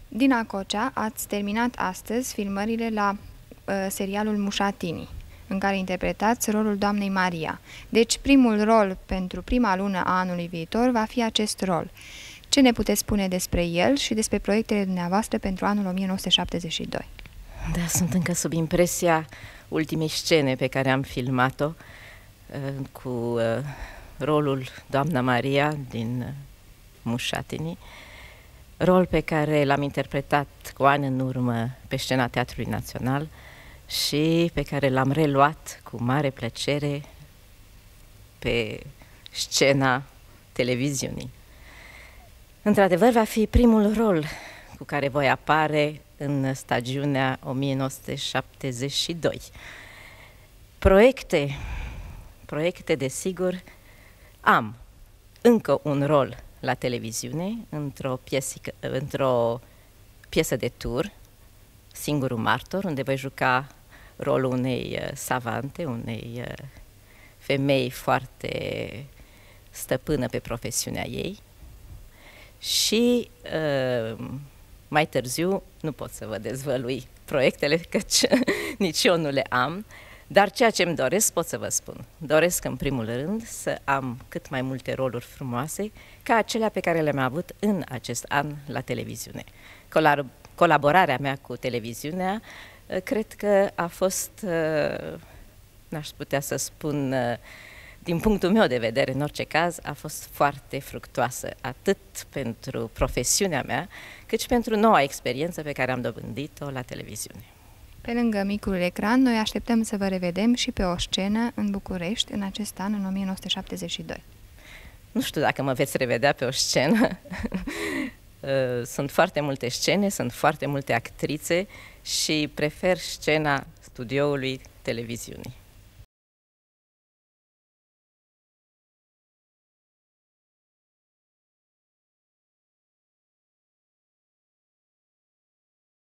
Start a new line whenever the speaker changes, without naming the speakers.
Dina Cocea, ați terminat astăzi filmările la serialul Mușatini, în care interpretați rolul doamnei Maria. Deci primul rol pentru prima lună a anului viitor va fi acest rol. Ce ne puteți spune despre el și despre proiectele dumneavoastră pentru anul 1972?
Da, sunt încă sub impresia ultimei scene pe care am filmat-o cu rolul doamna Maria din Mușatini, rol pe care l-am interpretat cu ani în urmă pe scena Teatrului Național și pe care l-am reluat cu mare plăcere pe scena televiziunii. Într-adevăr, va fi primul rol cu care voi apare în stagiunea 1972. Proiecte, desigur, am încă un rol la televiziune, într-o piesă de tur, Singurul martor, unde voi juca rolul unei savante, unei femei foarte stăpână pe profesiunea ei. Și mai târziu, nu pot să vă dezvălui proiectele, căci nici eu nu le am, dar ceea ce îmi doresc pot să vă spun. Doresc în primul rând să am cât mai multe roluri frumoase ca acelea pe care le-am avut în acest an la televiziune. Colaborarea mea cu televiziunea cred că a fost, n-aș putea să spun, din punctul meu de vedere, în orice caz, a fost foarte fructuoasă, atât pentru profesiunea mea, cât și pentru noua experiență pe care am dobândit-o la televiziune.
Pe lângă micul ecran, noi așteptăm să vă revedem și pe o scenă în București în acest an, în 1972.
Nu știu dacă mă veți revedea pe o scenă. Sunt foarte multe scene, sunt foarte multe actrițe și prefer scena studioului televiziunii.